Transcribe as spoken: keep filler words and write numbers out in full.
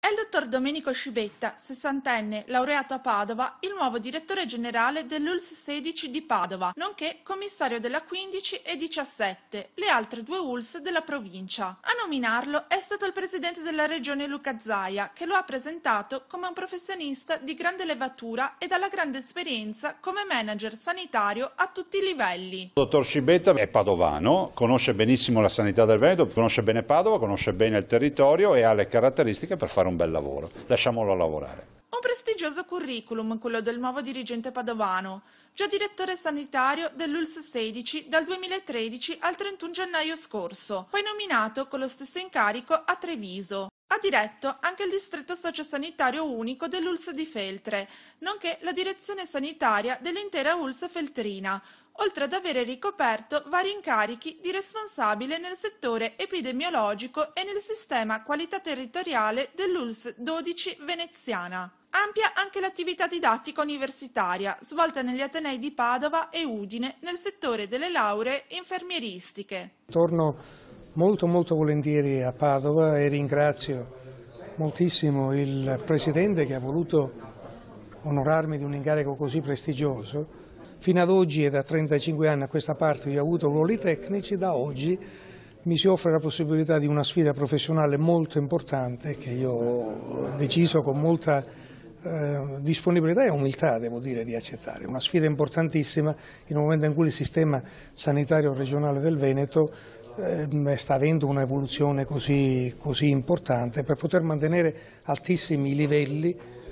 È il dottor Domenico Scibetta, sessantenne, laureato a Padova, il nuovo direttore generale dell'U L S sedici di Padova, nonché commissario della quindici e diciassette, le altre due U L S della provincia. A nominarlo è stato il presidente della regione Luca Zaia, che lo ha presentato come un professionista di grande levatura e dalla grande esperienza come manager sanitario a tutti i livelli. Il dottor Scibetta è padovano, conosce benissimo la sanità del Veneto, conosce bene Padova, conosce bene il territorio e ha le caratteristiche per fare un bel lavoro. Lasciamolo lavorare. Un prestigioso curriculum, quello del nuovo dirigente padovano, già direttore sanitario dell'U L S sedici dal duemilatredici al trentuno gennaio scorso, poi nominato con lo stesso incarico a Treviso. Ha diretto anche il distretto sociosanitario unico dell'U L S di Feltre, nonché la direzione sanitaria dell'intera U L S feltrina, oltre ad avere ricoperto vari incarichi di responsabile nel settore epidemiologico e nel sistema qualità territoriale dell'U L S dodici veneziana. Ampia anche l'attività didattica universitaria, svolta negli Atenei di Padova e Udine nel settore delle lauree infermieristiche. Torno molto molto volentieri a Padova e ringrazio moltissimo il Presidente che ha voluto onorarmi di un incarico così prestigioso. Fino ad oggi e da trentacinque anni a questa parte io ho avuto ruoli tecnici, da oggi mi si offre la possibilità di una sfida professionale molto importante che io ho deciso con molta eh, disponibilità e umiltà, devo dire, di accettare. Una sfida importantissima in un momento in cui il sistema sanitario regionale del Veneto eh, sta avendo un'evoluzione così, così importante per poter mantenere altissimi livelli